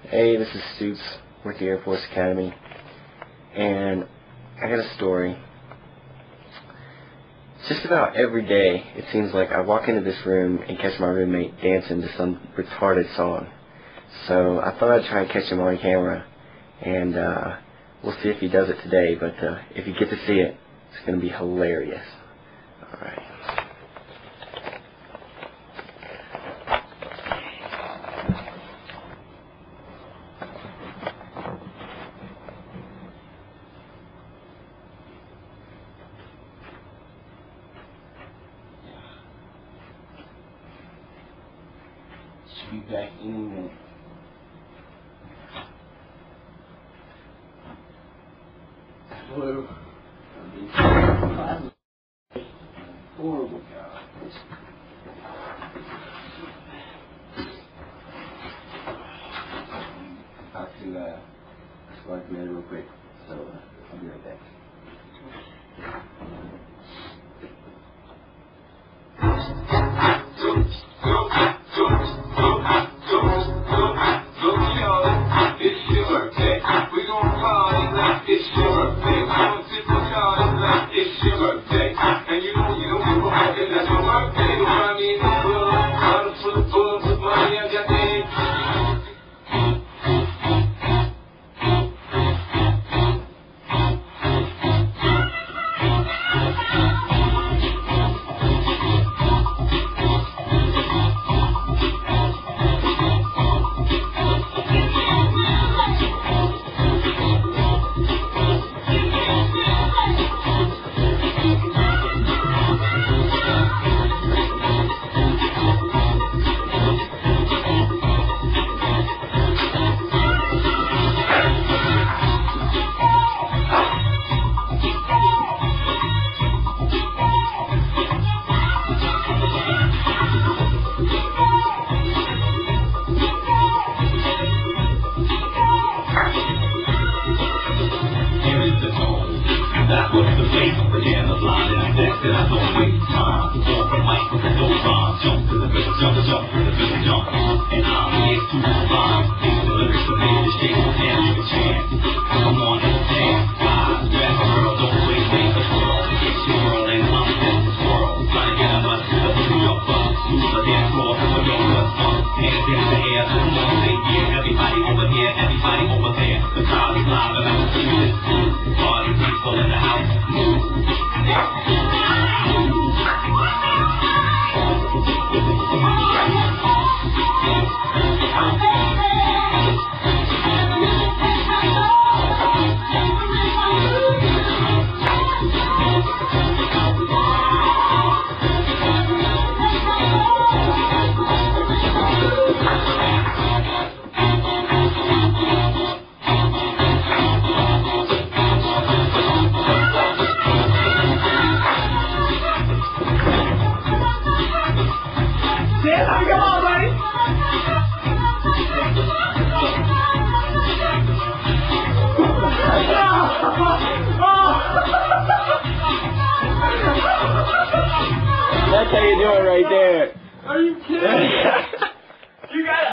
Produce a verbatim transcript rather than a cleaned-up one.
Hey, this is Suits with the Air Force Academy, and I got a story. Just about every day, it seems like I walk into this room and catch my roommate dancing to some retarded song. So I thought I'd try and catch him on camera, and uh, we'll see if he does it today, but uh, if you get to see it, it's going to be hilarious. Alright. Should be back any minute. Blue. Horrible job. Talk to uh, Spark Man real quick, so uh, I'll be right back. That was the face, again, the line and next, and I don't waste time. Go from mic with no rhyme, jump to the middle, jump, jump to the middle, jump. And I'm here to survive. These the lyrics that made the shape of damn give a chance. Come on and dance, guys, grab a girl, don't wait, make a twirl. It's your world and I'm in this world. Trying to get a bus, to the jump up. Lose the dance floor, so don't let fun. Hands in the air, come on, say yeah. Everybody over here, everybody over there. The crowd is live and I'm doing this too. Party people in the house. Come on, buddy. That's how you do it right there. Are you kidding? You got